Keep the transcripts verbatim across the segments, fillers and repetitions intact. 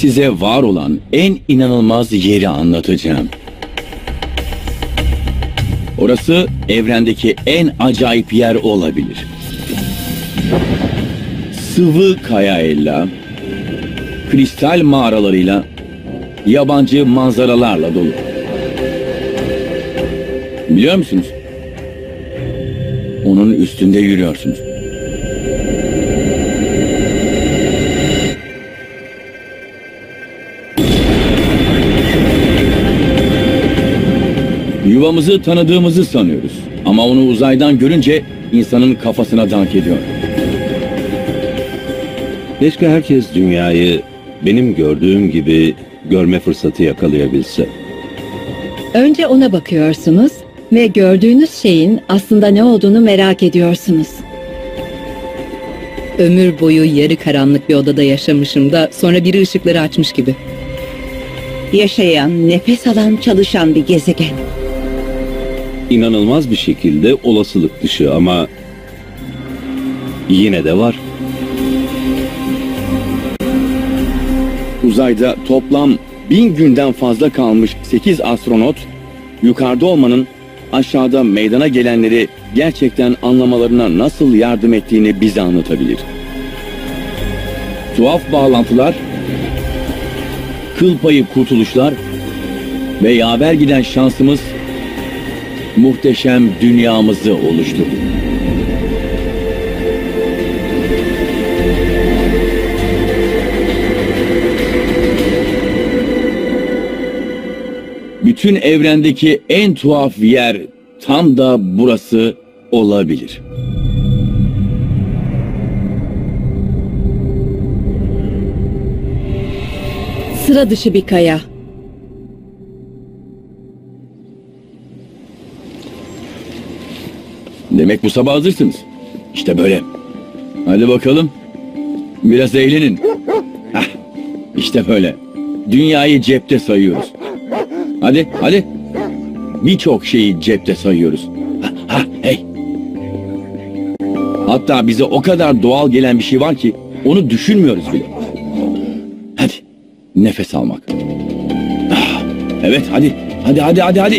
size var olan en inanılmaz yeri anlatacağım. Orası evrendeki en acayip yer olabilir. Sıvı kayayla, kristal mağaralarıyla, yabancı manzaralarla dolu. Biliyor musunuz? Onun üstünde yürüyorsunuz. Yuvamızı tanıdığımızı sanıyoruz. Ama onu uzaydan görünce insanın kafasına dank ediyor. Keşke herkes dünyayı benim gördüğüm gibi görme fırsatı yakalayabilse. Önce ona bakıyorsunuz ve gördüğünüz şeyin aslında ne olduğunu merak ediyorsunuz. Ömür boyu yarı karanlık bir odada yaşamışım da sonra biri ışıkları açmış gibi. Yaşayan, nefes alan, çalışan bir gezegen. İnanılmaz bir şekilde olasılık dışı ama yine de var. Uzayda toplam bin günden fazla kalmış sekiz astronot, yukarıda olmanın aşağıda meydana gelenleri gerçekten anlamalarına nasıl yardım ettiğini bize anlatabilir. Tuhaf bağlantılar, kıl payı kurtuluşlar ve yaver giden şansımız muhteşem dünyamızı oluşturdu. Bütün evrendeki en tuhaf yer tam da burası olabilir. Sıra dışı bir kaya. Demek bu sabah hazırsınız. İşte böyle. Hadi bakalım. Biraz eğlenin. Hah, işte böyle. Dünyayı cepte sayıyoruz. Hadi, hadi. Birçok şeyi cepte sayıyoruz. Ha, ha, hey. Hatta bize o kadar doğal gelen bir şey var ki onu düşünmüyoruz bile. Hadi. Nefes almak. Ah, evet, hadi. Hadi, hadi, hadi, hadi.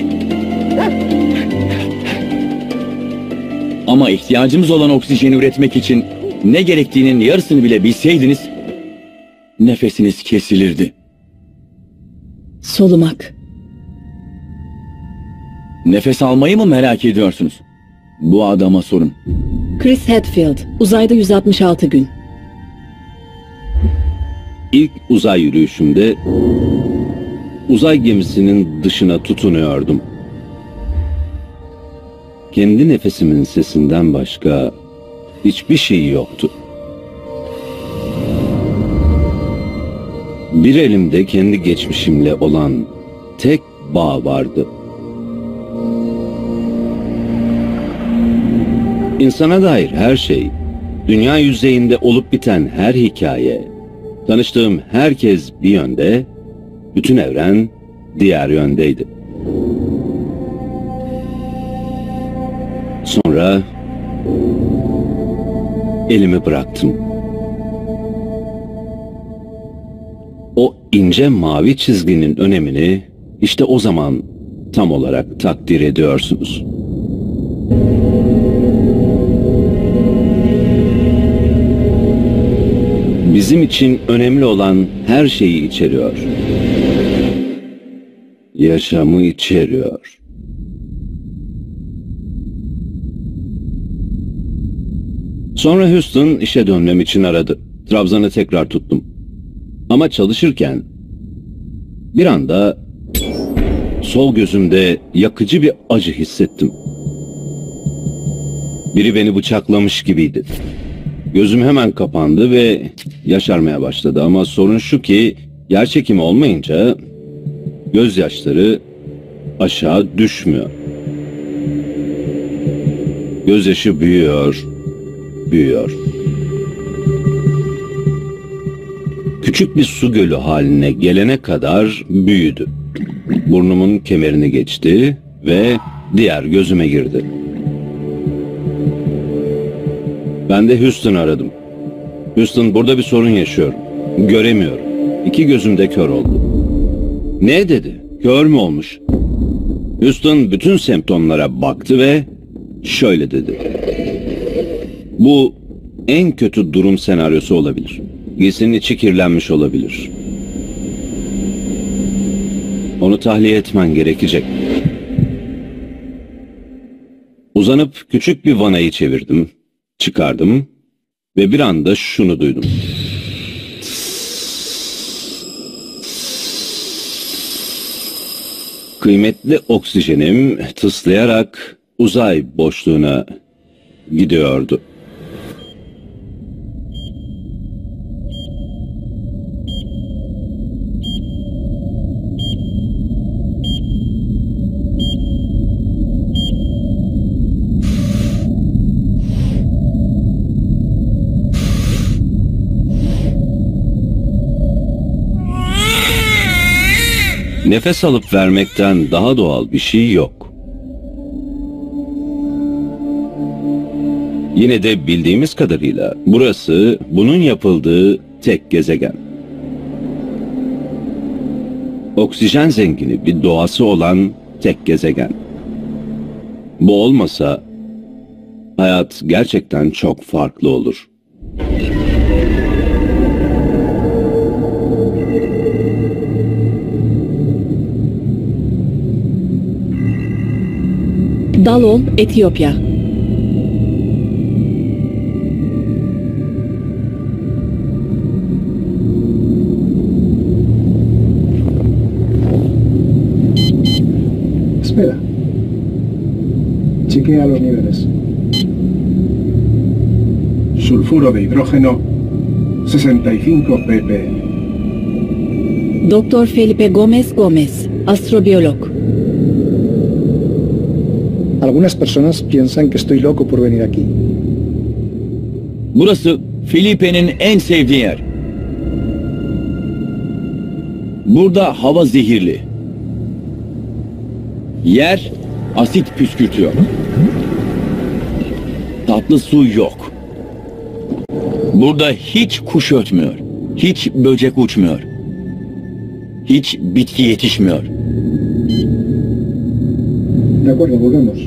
Ama ihtiyacımız olan oksijeni üretmek için ne gerektiğinin yarısını bile bilseydiniz, nefesiniz kesilirdi. Solumak. Nefes almayı mı merak ediyorsunuz? Bu adama sorun. Chris Hadfield, uzayda yüz altmış altı gün. İlk uzay yürüyüşümde uzay gemisinin dışına tutunuyordum. Kendi nefesimin sesinden başka hiçbir şey yoktu. Bir elimde kendi geçmişimle olan tek bağ vardı. İnsana dair her şey, dünya yüzeyinde olup biten her hikaye, tanıştığım herkes bir yönde, bütün evren diğer yöndeydi. Sonra elimi bıraktım. O ince mavi çizginin önemini işte o zaman tam olarak takdir ediyorsunuz. Bizim için önemli olan her şeyi içeriyor. Yaşamı içeriyor. Sonra Houston işe dönmem için aradı. Trabzan'ı tekrar tuttum. Ama çalışırken bir anda sol gözümde yakıcı bir acı hissettim. Biri beni bıçaklamış gibiydi. Gözüm hemen kapandı ve yaşarmaya başladı ama sorun şu ki yerçekimi olmayınca gözyaşları aşağı düşmüyor. Gözyaşı büyüyor, büyüyor. Küçük bir su gölü haline gelene kadar büyüdü. Burnumun kemerini geçti ve diğer gözüme girdi. Ben de Houston'u aradım. Houston, burada bir sorun yaşıyorum. Göremiyorum. iki gözüm de kör oldu. Ne dedi? Kör mü olmuş? Houston bütün semptomlara baktı ve şöyle dedi. Bu en kötü durum senaryosu olabilir. Giysinin içi kirlenmiş olabilir. Onu tahliye etmen gerekecek. Uzanıp küçük bir vanayı çevirdim, çıkardım ve bir anda şunu duydum. Kıymetli oksijenim tıslayarak uzay boşluğuna gidiyordu. Nefes alıp vermekten daha doğal bir şey yok. Yine de bildiğimiz kadarıyla burası bunun yapıldığı tek gezegen. Oksijen zengini bir doğası olan tek gezegen. Bu olmasa hayat gerçekten çok farklı olur. Dalol, Etiyopya. Espera. Chequea los niveles. Sulfuro de hidrógeno sesenta y cinco ppm. Doktor Felipe Gomez Gomez, astrobiyolog. Algunas personas piensan que estoy loco por venir aquí. Burası Felipe'nin en sevdiği yer. Burada hava zehirli. Yer asit püskürtüyor. Tatlı su yok. Burada hiç kuş ötmüyor. Hiç böcek uçmuyor. Hiç bitki yetişmiyor. De acuerdo, volvemos.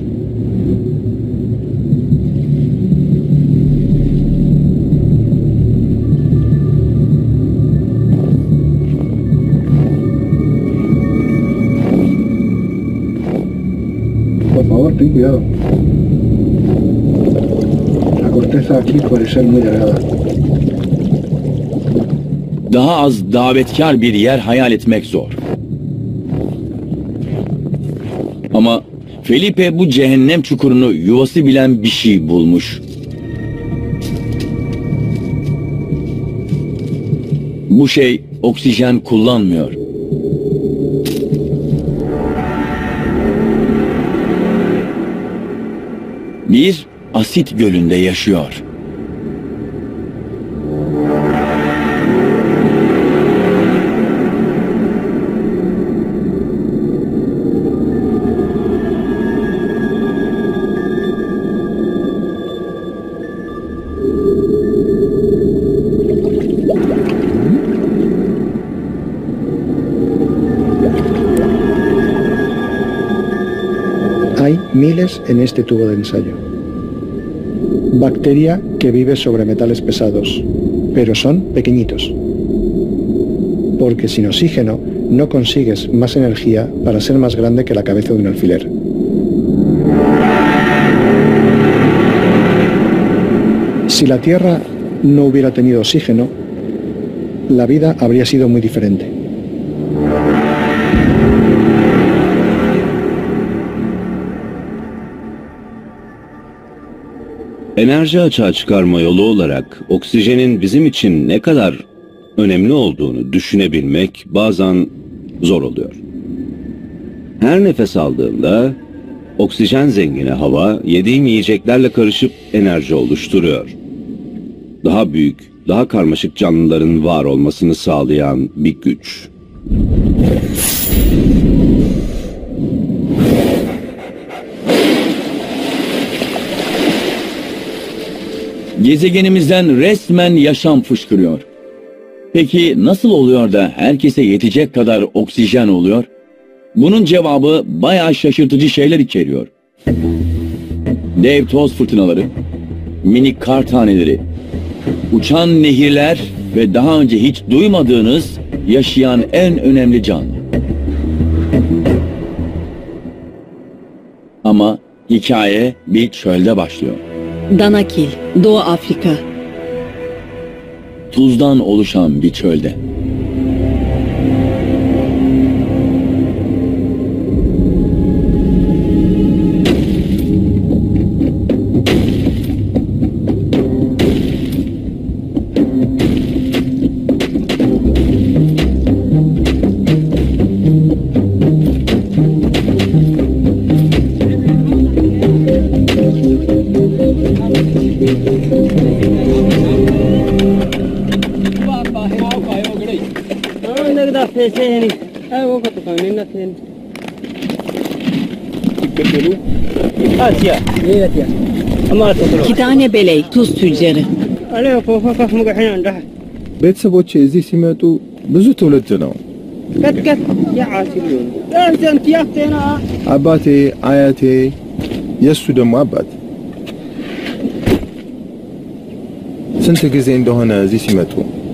Por favor, ten cuidado. La corteza aquí puede ser muy delgada. Daha az davetkar bir yer hayal etmek zor. Ama Felipe bu cehennem çukurunu yuvası bilen bir şey bulmuş. Bu şey oksijen kullanmıyor. Bir asit gölünde yaşıyor. Hay miles en este tubo de ensayo. Bacteria que vive sobre metales pesados, pero son pequeñitos. Porque sin oxígeno no consigues más energía para ser más grande que la cabeza de un alfiler. Si la Tierra no hubiera tenido oxígeno, la vida habría sido muy diferente. Enerji açığa çıkarma yolu olarak oksijenin bizim için ne kadar önemli olduğunu düşünebilmek bazen zor oluyor. Her nefes aldığında oksijen zengini hava yediğim yiyeceklerle karışıp enerji oluşturuyor. Daha büyük, daha karmaşık canlıların var olmasını sağlayan bir güç. Gezegenimizden resmen yaşam fışkırıyor. Peki nasıl oluyor da herkese yetecek kadar oksijen oluyor? Bunun cevabı bayağı şaşırtıcı şeyler içeriyor. Dev toz fırtınaları, minik kar taneleri, uçan nehirler ve daha önce hiç duymadığınız yaşayan en önemli canlı. Ama hikaye bir çölde başlıyor. Danakil, Doğu Afrika. Tuzdan oluşan bir çölde. İki tane beley, tuz tüccarı. ቤተሰቦቼ እዚህ ሲመጡ ብዙ ትውልድ ነው። አባቴ፣ አያቴ፣ የእሱ ደግሞ አባት ስንት ጊዜ እንደሆነ እዚህ ሲመጡ።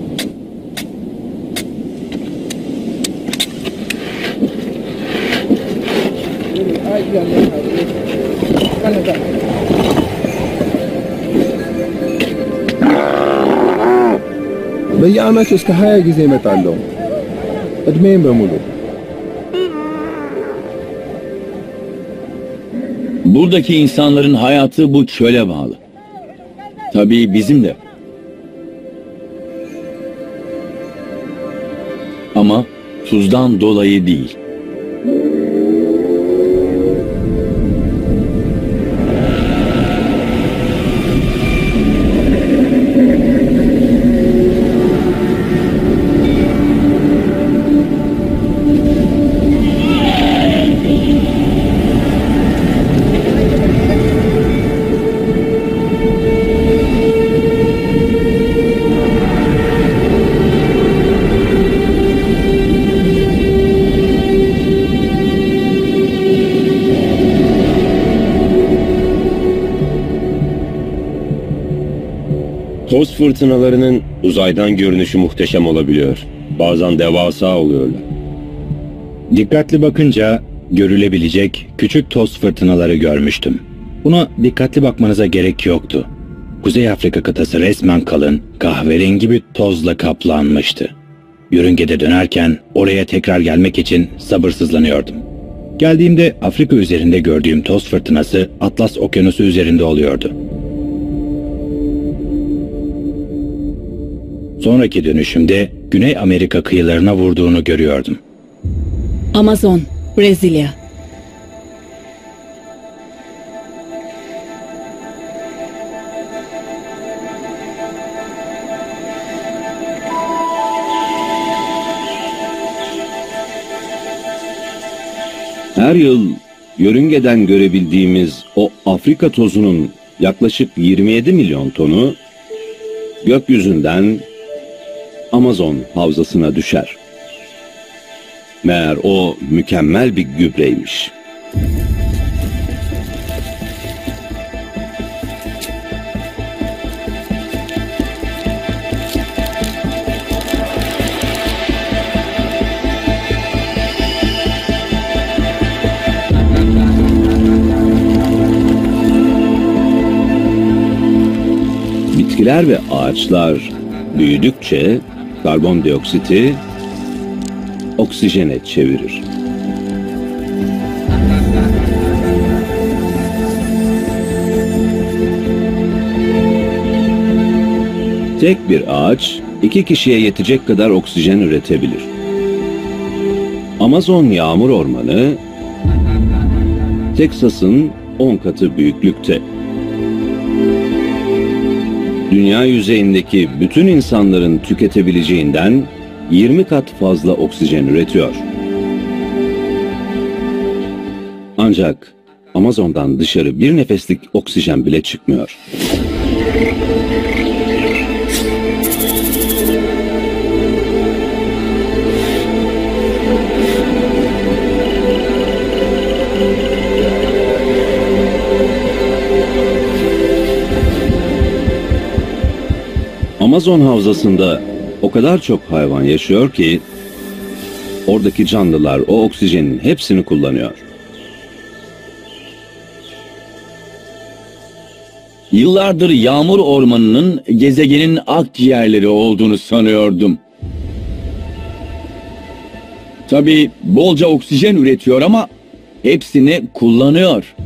በየዓመቱ እስከ ሀያ ጊዜ እመጣለሁ እድሜም በሙሉ። Buradaki insanların hayatı bu çöle bağlı. Tabii bizim de. Ama tuzdan dolayı değil. Toz fırtınalarının uzaydan görünüşü muhteşem olabiliyor. Bazen devasa oluyorlar. Dikkatli bakınca görülebilecek küçük toz fırtınaları görmüştüm. Buna dikkatli bakmanıza gerek yoktu. Kuzey Afrika kıtası resmen kalın, kahverengi bir tozla kaplanmıştı. Yörüngede dönerken oraya tekrar gelmek için sabırsızlanıyordum. Geldiğimde Afrika üzerinde gördüğüm toz fırtınası Atlas Okyanusu üzerinde oluyordu. Sonraki dönüşümde Güney Amerika kıyılarına vurduğunu görüyordum. Amazon, Brezilya. Her yıl yörüngeden görebildiğimiz o Afrika tozunun yaklaşık yirmi yedi milyon tonu gökyüzünden Amazon havzasına düşer. Meğer o mükemmel bir gübreymiş. Bitkiler ve ağaçlar büyüdükçe karbondioksiti oksijene çevirir. Tek bir ağaç iki kişiye yetecek kadar oksijen üretebilir. Amazon yağmur ormanı Teksas'ın on katı büyüklükte. Dünya yüzeyindeki bütün insanların tüketebileceğinden yirmi kat fazla oksijen üretiyor. Ancak Amazon'dan dışarı bir nefeslik oksijen bile çıkmıyor. Amazon havzasında o kadar çok hayvan yaşıyor ki oradaki canlılar o oksijenin hepsini kullanıyor. Yıllardır yağmur ormanının gezegenin akciğerleri olduğunu sanıyordum. Tabii bolca oksijen üretiyor ama hepsini kullanıyor.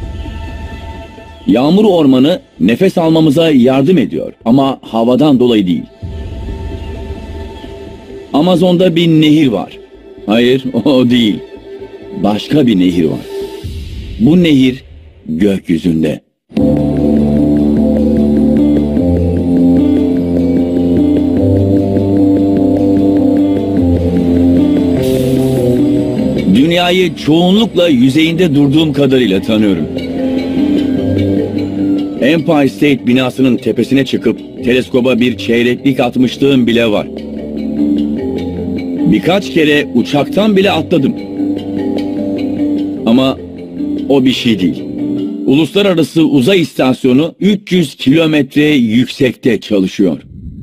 Yağmur ormanı nefes almamıza yardım ediyor ama havadan dolayı değil. Amazon'da bir nehir var. Hayır, o değil. Başka bir nehir var. Bu nehir gökyüzünde. Dünyayı çoğunlukla yüzeyinde durduğum kadarıyla tanıyorum. Empire State binasının tepesine çıkıp teleskoba bir çeyreklik atmışlığım bile var. Birkaç kere uçaktan bile atladım. Ama o bir şey değil. Uluslararası Uzay İstasyonu üç yüz kilometre yüksekte çalışıyor.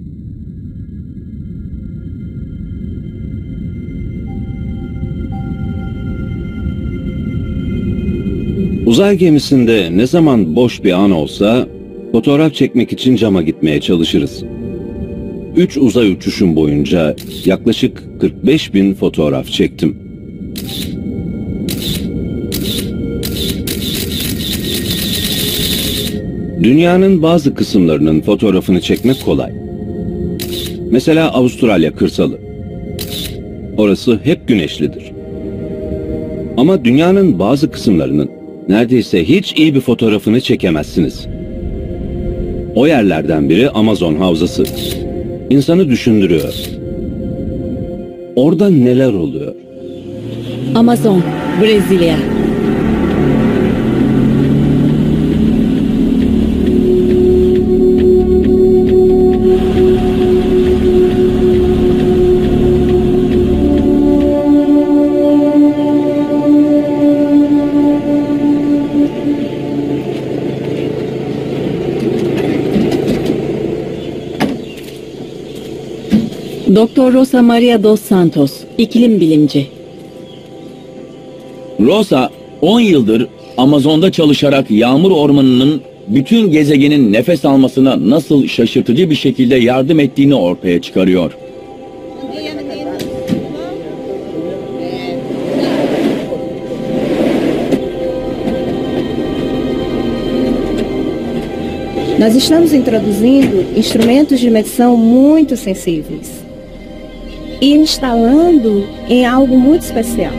Uzay gemisinde ne zaman boş bir an olsa fotoğraf çekmek için cama gitmeye çalışırız. Üç uzay uçuşum boyunca yaklaşık kırk beş bin fotoğraf çektim. Dünyanın bazı kısımlarının fotoğrafını çekmek kolay. Mesela Avustralya kırsalı. Orası hep güneşlidir. Ama dünyanın bazı kısımlarının neredeyse hiç iyi bir fotoğrafını çekemezsiniz. O yerlerden biri Amazon havzası. İnsanı düşündürüyor. Orada neler oluyor? Amazon, Brezilya. Doktor Rosa Maria dos Santos, iklim bilimci. Rosa on yıldır Amazon'da çalışarak yağmur ormanının bütün gezegenin nefes almasına nasıl şaşırtıcı bir şekilde yardım ettiğini ortaya çıkarıyor. Nós estamos introduzindo instrumentos de medição muito sensíveis e instalando em algo muito especial.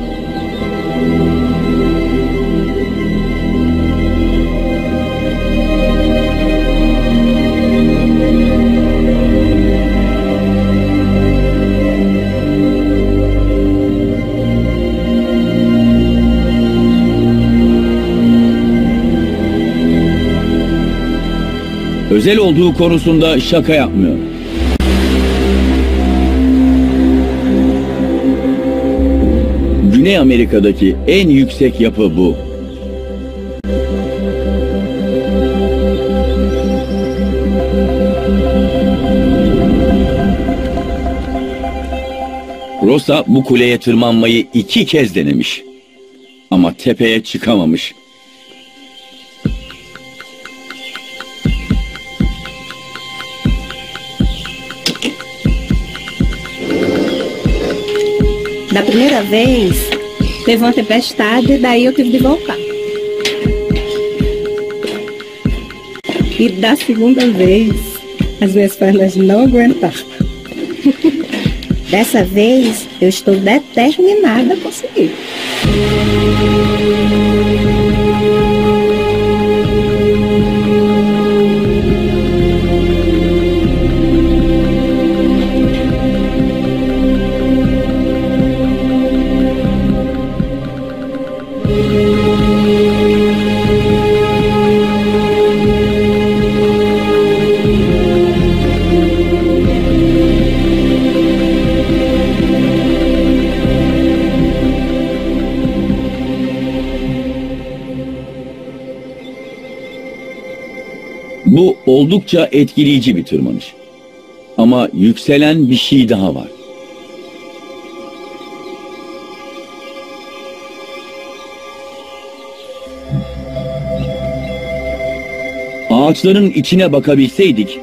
Özel olduğu konusunda şaka yapmıyor. Güney Amerika'daki en yüksek yapı bu. Rosa bu kuleye tırmanmayı iki kez denemiş. Ama tepeye çıkamamış. Da primeira vez, teve uma tempestade, daí eu tive de voltar. E da segunda vez, as minhas pernas não aguentaram. Dessa vez, eu estou determinada a conseguir. Bu oldukça etkileyici bir tırmanış. Ama yükselen bir şey daha var. Ağaçların içine bakabilseydik,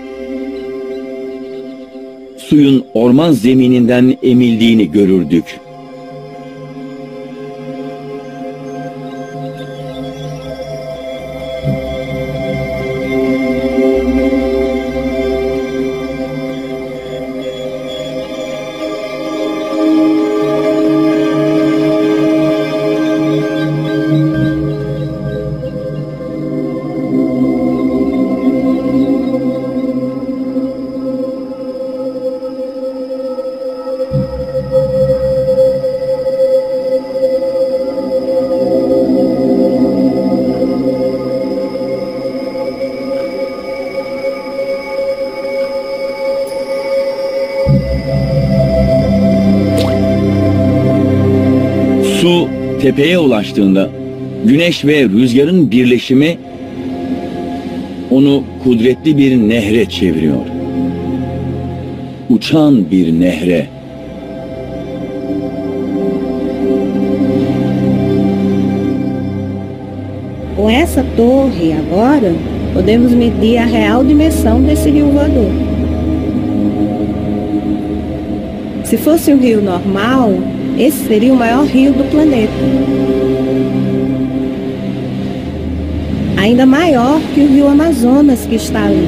suyun orman zemininden emildiğini görürdük. Su tepeye ulaştığında güneş ve rüzgarın birleşimi onu kudretli bir nehre çeviriyor. Uçan bir nehre. Com essa torre agora, podemos medir a real dimensão desse rio voador. Se fosse um rio normal, esse seria o maior rio do planeta. Ainda maior que o rio Amazonas que está ali.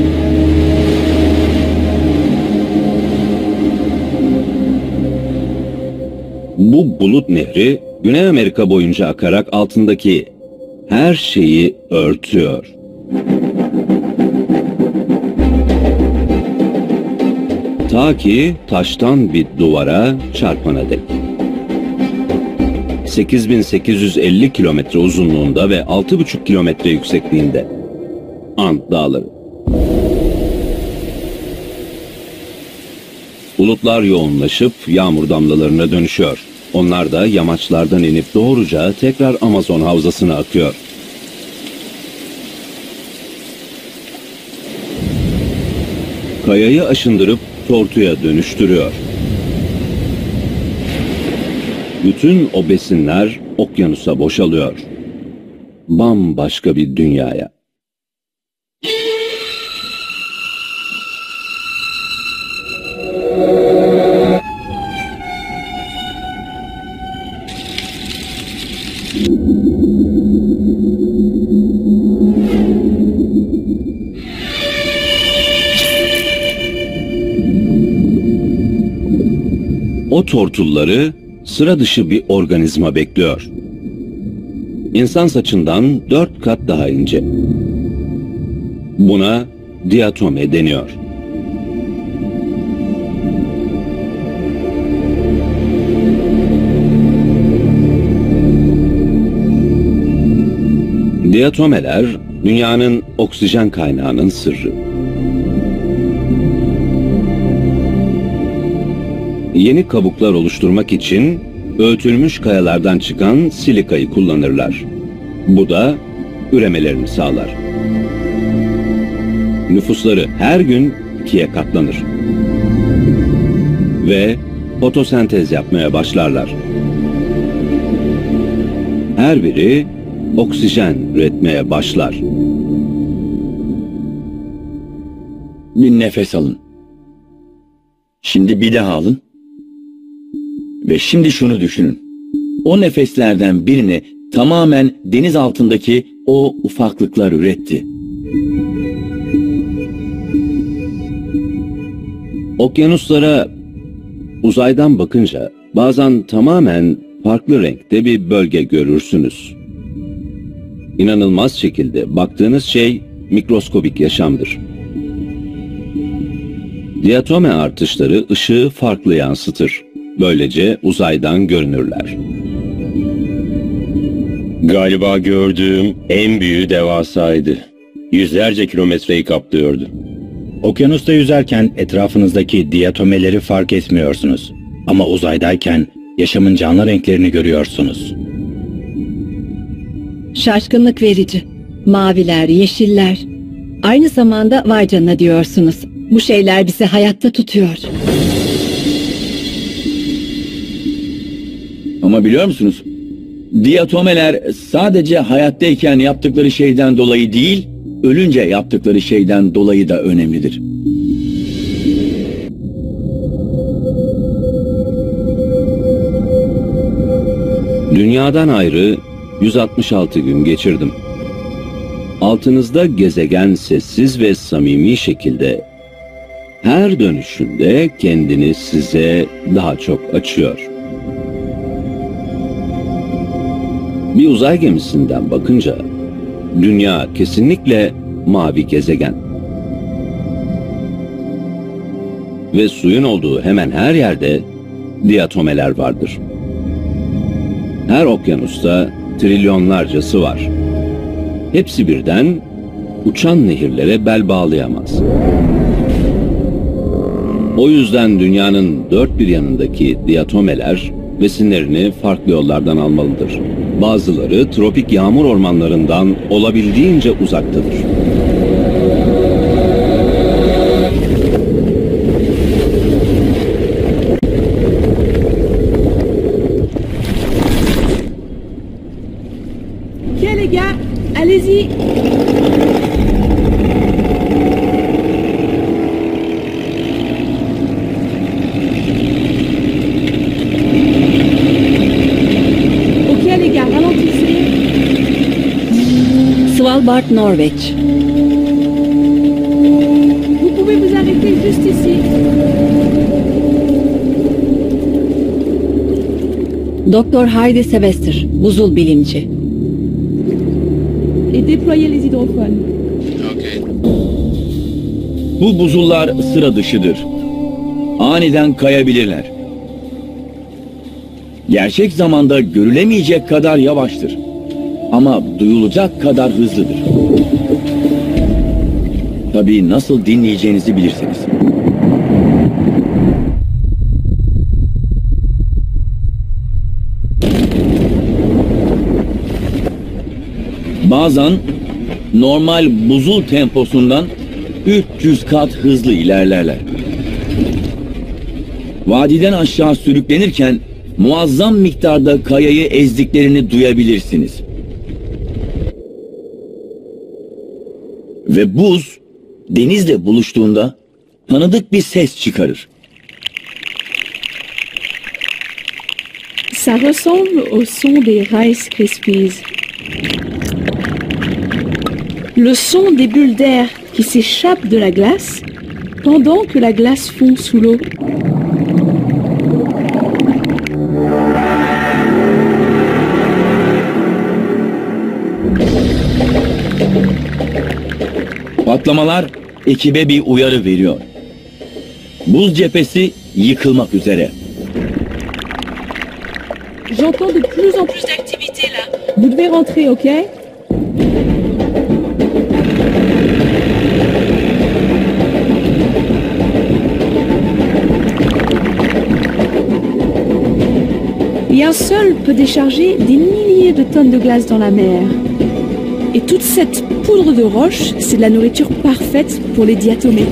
Bu bulut nehri Güney Amerika boyunca akarak altındaki her şeyi örtüyor. Ta ki taştan bir duvara çarpana dek. sekiz bin sekiz yüz elli kilometre uzunluğunda ve altı buçuk kilometre yüksekliğinde. Ant Dağları. Bulutlar yoğunlaşıp yağmur damlalarına dönüşüyor. Onlar da yamaçlardan inip doğruca tekrar Amazon havzasına akıyor. Kayayı aşındırıp tortuya dönüştürüyor. Bütün o besinler okyanusa boşalıyor. Bambaşka bir dünyaya. O tortulları sıra dışı bir organizma bekliyor. İnsan saçından dört kat daha ince. Buna diatome deniyor. Diatomeler dünyanın oksijen kaynağının sırrı. Yeni kabuklar oluşturmak için öğütülmüş kayalardan çıkan silikayı kullanırlar. Bu da üremelerini sağlar. Nüfusları her gün ikiye katlanır. Ve fotosentez yapmaya başlarlar. Her biri oksijen üretmeye başlar. Bir nefes alın. Şimdi bir daha alın. Ve şimdi şunu düşünün. O nefeslerden birini tamamen deniz altındaki o ufaklıklar üretti. Okyanuslara uzaydan bakınca bazen tamamen farklı renkte bir bölge görürsünüz. İnanılmaz şekilde baktığınız şey mikroskobik yaşamdır. Diatome artışları ışığı farklı yansıtır. Böylece uzaydan görünürler. Galiba gördüğüm en büyüğü devasaydı. Yüzlerce kilometreyi kaplıyordu. Okyanusta yüzerken etrafınızdaki diatomeleri fark etmiyorsunuz. Ama uzaydayken yaşamın canlı renklerini görüyorsunuz. Şaşkınlık verici. Maviler, yeşiller. Aynı zamanda vay canına diyorsunuz. Bu şeyler bizi hayatta tutuyor. Ama biliyor musunuz? Diatomeler sadece hayattayken yaptıkları şeyden dolayı değil, ölünce yaptıkları şeyden dolayı da önemlidir. Dünyadan ayrı yüz altmış altı gün geçirdim. Altınızda gezegen sessiz ve samimi şekilde her dönüşünde kendini size daha çok açıyor. Bir uzay gemisinden bakınca dünya kesinlikle mavi gezegen. Ve suyun olduğu hemen her yerde diatomeler vardır. Her okyanusta trilyonlarcası var. Hepsi birden uçan nehirlere bel bağlayamaz. O yüzden dünyanın dört bir yanındaki diatomeler besinlerini farklı yollardan almalıdır. Bazıları tropik yağmur ormanlarından olabildiğince uzaktadır. Ok les gars, allez-y. Ok les gars, ralentissez. Svalbard, Norveç. Vous pouvez vous arrêter juste ici. Doktor Heidi Sylvester, buzul bilimci. Et déployez les hydrophones. Bu buzullar sıra dışıdır. Aniden kayabilirler. Gerçek zamanda görülemeyecek kadar yavaştır. Ama duyulacak kadar hızlıdır. Tabii nasıl dinleyeceğinizi bilirsiniz. Bazen normal buzul temposundan üç yüz kat hızlı ilerlerler. Vadiden aşağı sürüklenirken muazzam miktarda kayayı ezdiklerini duyabilirsiniz. Ve buz denizle buluştuğunda tanıdık bir ses çıkarır. Ça ressemble au son des Rice Krispies. Le son des bulles d'air qui s'échappent de la glace pendant que la glace fond sous l'eau. Patlamalar ekibe bir uyarı veriyor. Buz cephesi yıkılmak üzere. J'entends de plus en plus d'activité là. Vous devez rentrer, ok? Et un seul peut décharger des milliers de tonnes de glace dans la mer. Et toute cette poudre de roche, c'est de la nourriture parfaite pour les diatomées.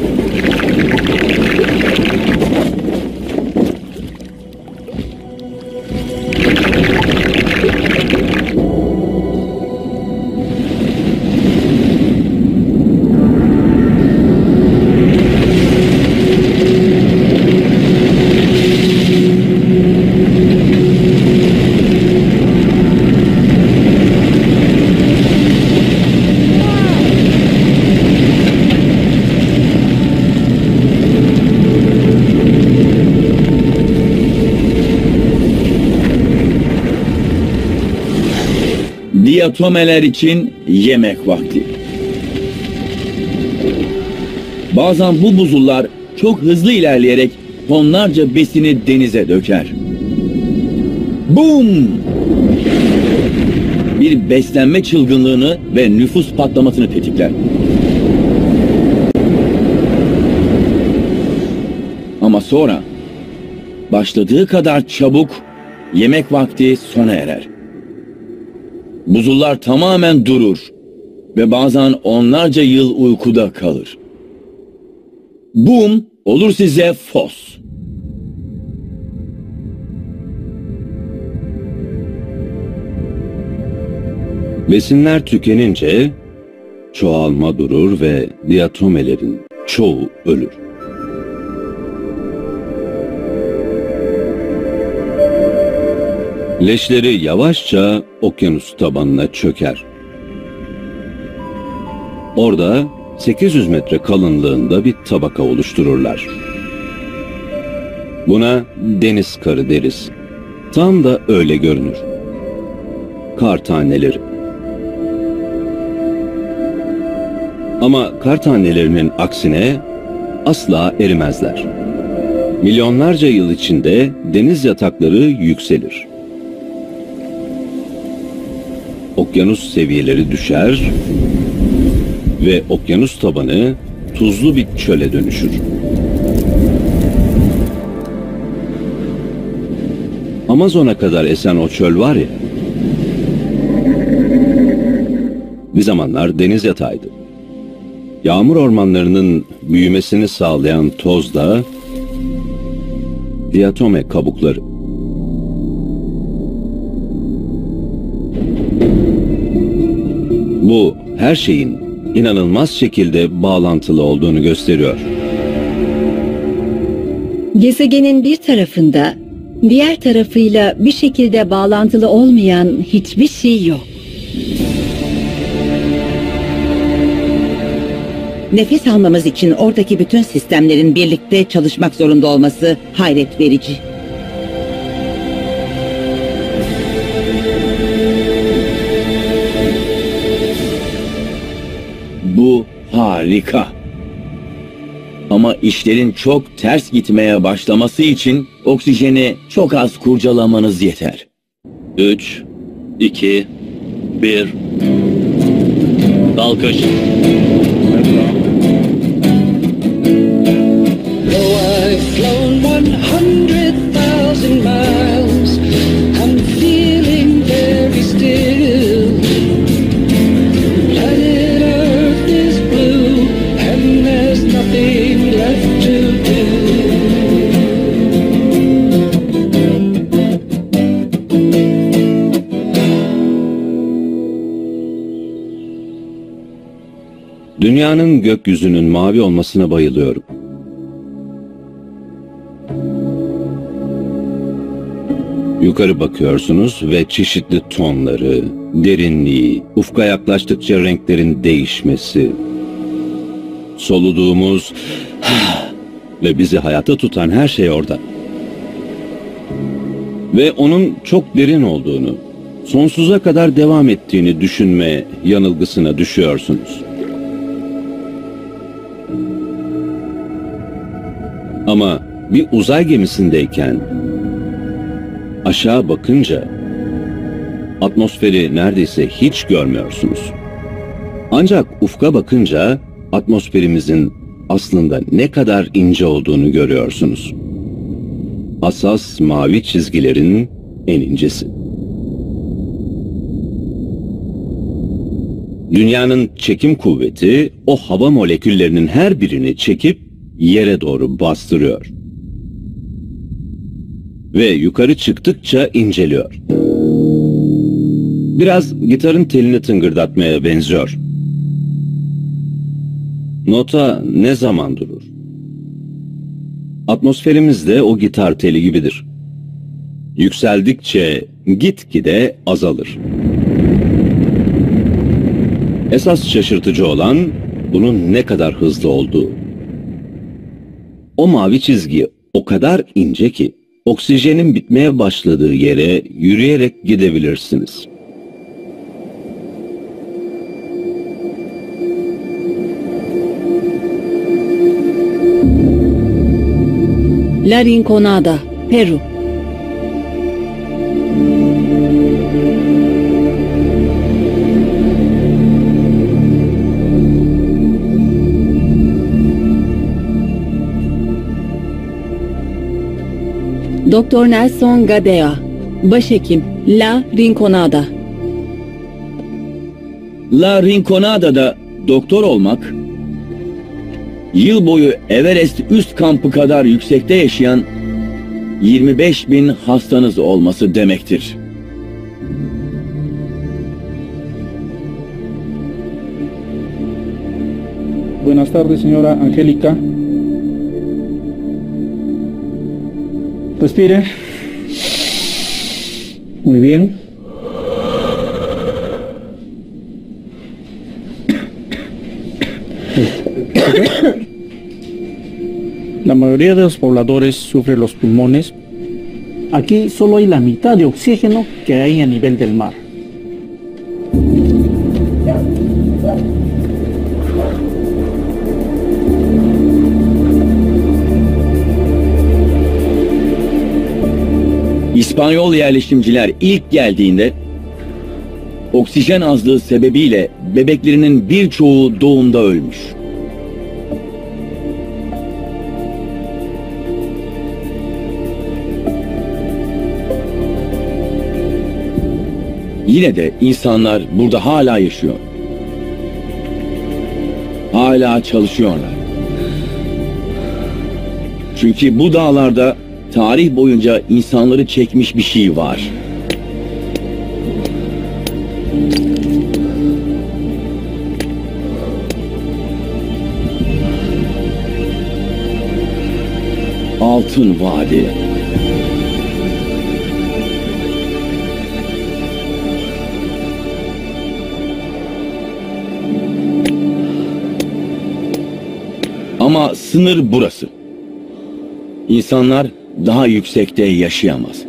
Diatomeler için yemek vakti. Bazen bu buzullar çok hızlı ilerleyerek tonlarca besini denize döker. Boom! Bir beslenme çılgınlığını ve nüfus patlamasını tetikler. Ama sonra başladığı kadar çabuk yemek vakti sona erer. Buzullar tamamen durur ve bazen onlarca yıl uykuda kalır. Boom olur size fos. Besinler tükenince çoğalma durur ve diatomelerin çoğu ölür. Leşleri yavaşça okyanus tabanına çöker. Orada sekiz yüz metre kalınlığında bir tabaka oluştururlar. Buna deniz karı deriz. Tam da öyle görünür. Kar taneleri. Ama kar tanelerinin aksine asla erimezler. Milyonlarca yıl içinde deniz yatakları yükselir. Okyanus seviyeleri düşer ve okyanus tabanı tuzlu bir çöle dönüşür. Amazon'a kadar esen o çöl var ya, bir zamanlar deniz yatağıydı. Yağmur ormanlarının büyümesini sağlayan toz da diatome kabukları. Bu her şeyin inanılmaz şekilde bağlantılı olduğunu gösteriyor. Gezegenin bir tarafında diğer tarafıyla bir şekilde bağlantılı olmayan hiçbir şey yok. Nefes almamız için oradaki bütün sistemlerin birlikte çalışmak zorunda olması hayret verici. Bu harika. Ama işlerin çok ters gitmeye başlaması için oksijeni çok az kurcalamanız yeter. üç, iki, bir. Kalkış. Dünyanın gökyüzünün mavi olmasına bayılıyorum. Yukarı bakıyorsunuz ve çeşitli tonları, derinliği, ufka yaklaştıkça renklerin değişmesi, soluduğumuz ve bizi hayatta tutan her şey orada. Ve onun çok derin olduğunu, sonsuza kadar devam ettiğini düşünme yanılgısına düşüyorsunuz. Ama bir uzay gemisindeyken aşağı bakınca atmosferi neredeyse hiç görmüyorsunuz. Ancak ufka bakınca atmosferimizin aslında ne kadar ince olduğunu görüyorsunuz. Hassas mavi çizgilerin en incesi. Dünyanın çekim kuvveti o hava moleküllerinin her birini çekip yere doğru bastırıyor. Ve yukarı çıktıkça inceliyor. Biraz gitarın telini tıngırdatmaya benziyor. Nota ne zaman durur? Atmosferimiz de o gitar teli gibidir. Yükseldikçe gitgide azalır. Esas şaşırtıcı olan bunun ne kadar hızlı olduğu. O mavi çizgi o kadar ince ki oksijenin bitmeye başladığı yere yürüyerek gidebilirsiniz. La Rinconada, Peru. Doktor Nelson Gadea, başhekim, La Rinconada. La Rinconada'da doktor olmak yıl boyu Everest üst kampı kadar yüksekte yaşayan yirmi beş bin hastanız olması demektir. Buenas tardes, señora Angélica. Respire. Muy bien. La mayoría de los pobladores sufre los pulmones. Aquí solo hay la mitad de oxígeno que hay a nivel del mar. İspanyol yerleşimciler ilk geldiğinde oksijen azlığı sebebiyle bebeklerinin birçoğu doğumda ölmüş. Yine de insanlar burada hala yaşıyor. Hala çalışıyorlar. Çünkü bu dağlarda tarih boyunca insanları çekmiş bir şey var. Altın Vadi. Ama sınır burası. İnsanlar daha yüksekte yaşayamaz.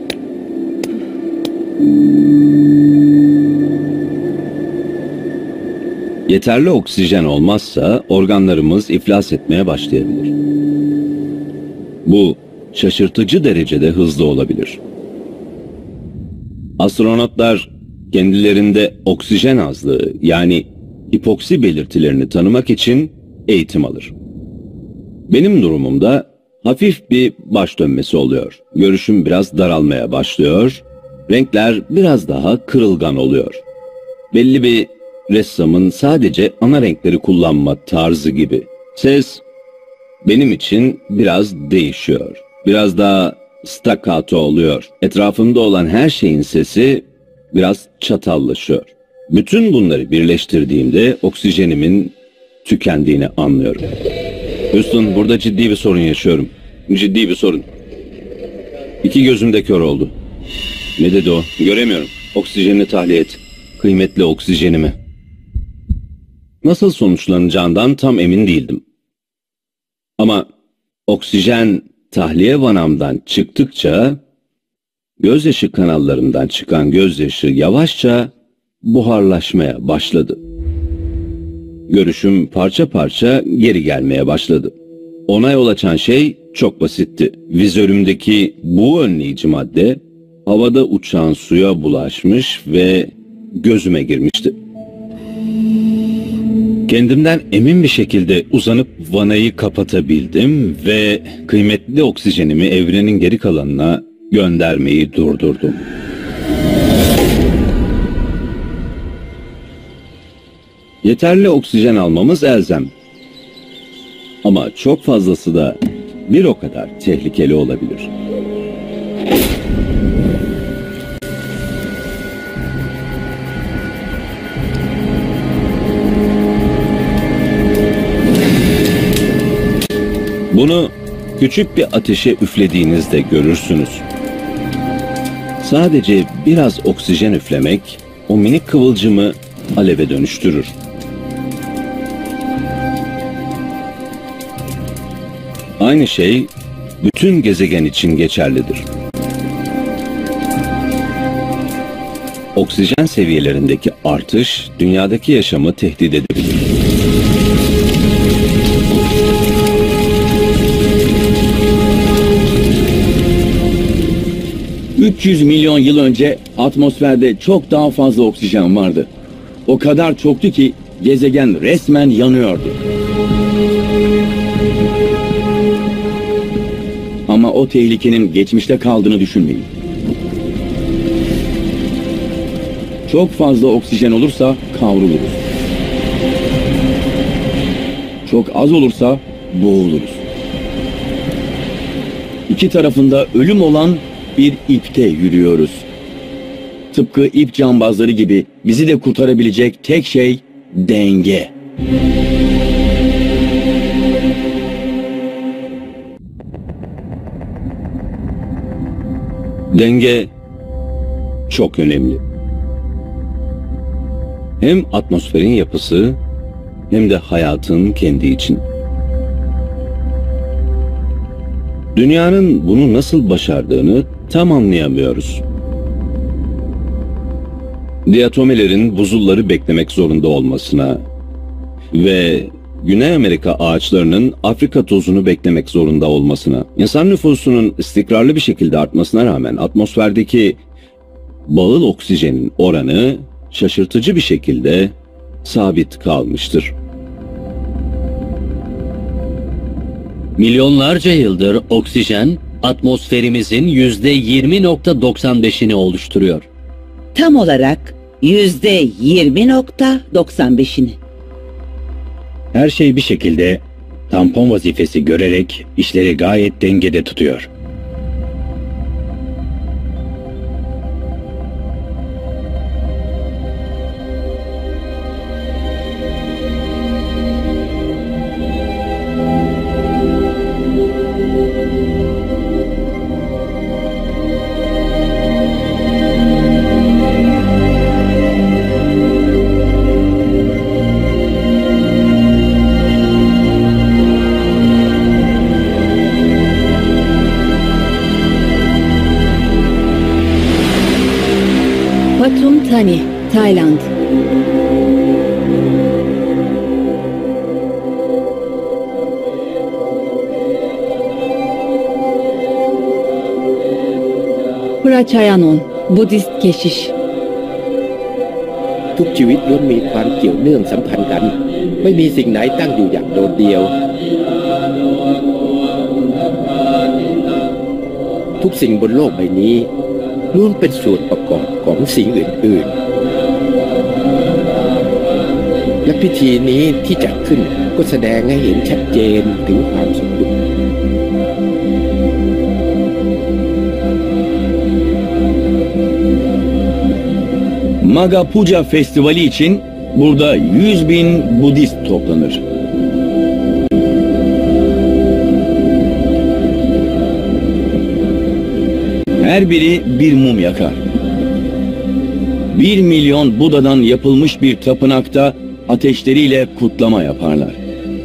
Yeterli oksijen olmazsa organlarımız iflas etmeye başlayabilir. Bu şaşırtıcı derecede hızlı olabilir. Astronotlar kendilerinde oksijen azlığı yani hipoksi belirtilerini tanımak için eğitim alır. Benim durumumda hafif bir baş dönmesi oluyor. Görüşüm biraz daralmaya başlıyor. Renkler biraz daha kırılgan oluyor. Belli bir ressamın sadece ana renkleri kullanma tarzı gibi. Ses benim için biraz değişiyor. Biraz daha staccato oluyor. Etrafımda olan her şeyin sesi biraz çatallaşıyor. Bütün bunları birleştirdiğimde oksijenimin tükendiğini anlıyorum. Houston, burada ciddi bir sorun yaşıyorum. Ciddi bir sorun. İki gözüm de kör oldu. Ne dedi o? Göremiyorum. Oksijenini tahliye et. Kıymetli oksijenimi. Nasıl sonuçlanacağından tam emin değildim. Ama oksijen tahliye vanamdan çıktıkça gözyaşı kanallarımdan çıkan gözyaşı yavaşça buharlaşmaya başladı. Görüşüm parça parça geri gelmeye başladı. Ona yol açan şey çok basitti. Vizörümdeki bu önleyici madde havada uçan suya bulaşmış ve gözüme girmişti. Kendimden emin bir şekilde uzanıp vanayı kapatabildim ve kıymetli oksijenimi evrenin geri kalanına göndermeyi durdurdum. Yeterli oksijen almamız elzem. Ama çok fazlası da bir o kadar tehlikeli olabilir. Bunu küçük bir ateşe üflediğinizde görürsünüz. Sadece biraz oksijen üflemek o minik kıvılcımı aleve dönüştürür. Aynı şey bütün gezegen için geçerlidir. Oksijen seviyelerindeki artış dünyadaki yaşamı tehdit edebilir. üç yüz milyon yıl önce atmosferde çok daha fazla oksijen vardı. O kadar çoktu ki gezegen resmen yanıyordu. Ama o tehlikenin geçmişte kaldığını düşünmeyin. Çok fazla oksijen olursa kavruluruz. Çok az olursa boğuluruz. İki tarafında ölüm olan bir ipte yürüyoruz. Tıpkı ip cambazları gibi bizi de kurtarabilecek tek şey denge. Denge çok önemli. Hem atmosferin yapısı hem de hayatın kendi için. Dünyanın bunu nasıl başardığını tam anlayamıyoruz. Diatomelerin buzulları beklemek zorunda olmasına ve Güney Amerika ağaçlarının Afrika tozunu beklemek zorunda olmasına, insan nüfusunun istikrarlı bir şekilde artmasına rağmen atmosferdeki bağıl oksijenin oranı şaşırtıcı bir şekilde sabit kalmıştır. Milyonlarca yıldır oksijen atmosferimizin yüzde yirmi nokta doksan beşini oluşturuyor. Tam olarak yüzde yirmi nokta doksan beşini. Her şey bir şekilde tampon vazifesi görerek işleri gayet dengede tutuyor. Pathum Thani, Tayland. Prachayanon, Buddhist keşiş. ทุกชีวิตล้วนมีความเกี่ยวเนื่องสัมพันธ์กันไม่มีสิ่งไหนตั้งอยู่อย่างโดดเดี่ยวทุกสิ่งบนโลกใบนี้ล้วนเป็นส่วนประกอบของสิ่งอื่นๆและพิธีนี้ที่จัดขึ้นก็แสดงให้เห็นชัดเจนถึงความสมดุล Maga Puja Festivali için burada yüz bin Budist toplanır. Her biri bir mum yakar. Bir milyon Buda'dan yapılmış bir tapınakta ateşleriyle kutlama yaparlar.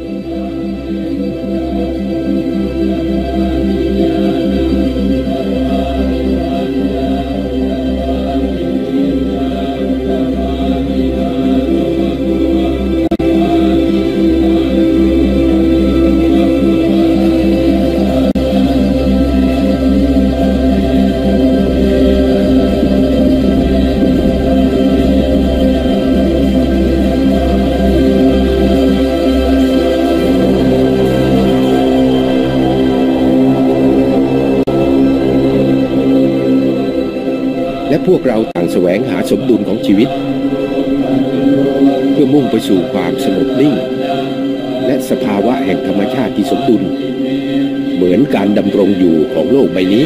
และพวกเราต่างแสวงหาสมดุลของชีวิตเพื่อมุ่งไปสู่ความสงบนิ่งและสภาวะแห่งธรรมชาติที่สมดุลเหมือนการดำรงอยู่ของโลกใบนี้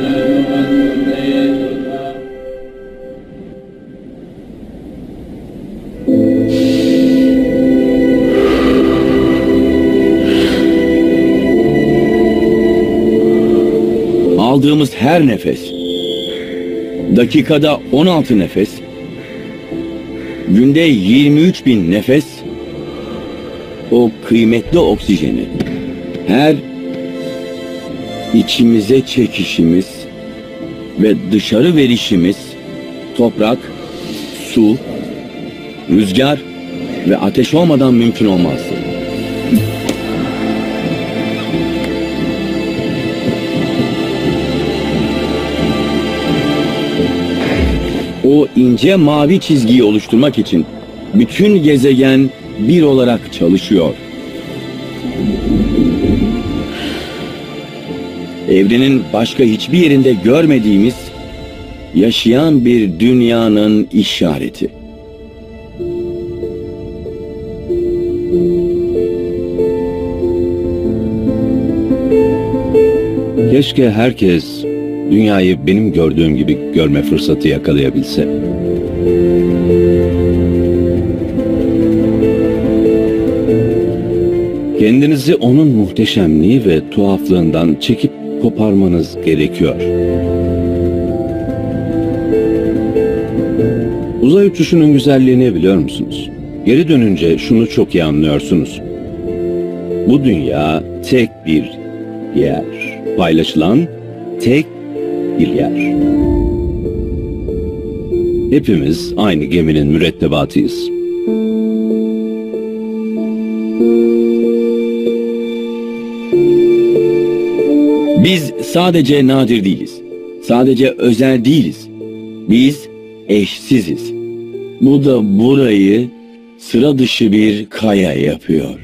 Aldığımız her nefes, dakikada on altı nefes, günde yirmi üç bin nefes, o kıymetli oksijeni her içimize çekişimiz ve dışarı verişimiz toprak, su, rüzgar ve ateş olmadan mümkün olmaz. O ince mavi çizgiyi oluşturmak için bütün gezegen bir olarak çalışıyor. Evrenin başka hiçbir yerinde görmediğimiz yaşayan bir dünyanın işareti. Keşke herkes dünyayı benim gördüğüm gibi görme fırsatı yakalayabilse. Kendinizi onun muhteşemliği ve tuhaflığından çekip koparmanız gerekiyor. Uzay uçuşunun güzelliğini biliyor musunuz? Geri dönünce şunu çok iyi anlıyorsunuz. Bu dünya tek bir yer. Paylaşılan tek bir yer. Hepimiz aynı geminin mürettebatıyız. Biz sadece nadir değiliz. Sadece özel değiliz. Biz eşsiziz. Bu da burayı sıra dışı bir kaya yapıyor.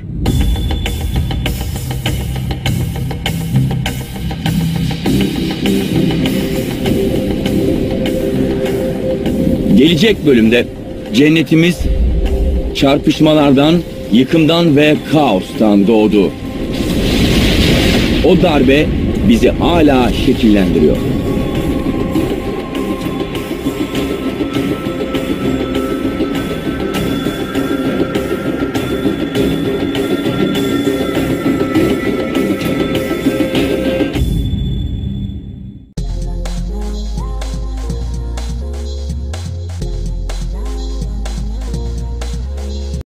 Gelecek bölümde cennetimiz çarpışmalardan, yıkımdan ve kaostan doğdu. O darbe bizi hala şekillendiriyor.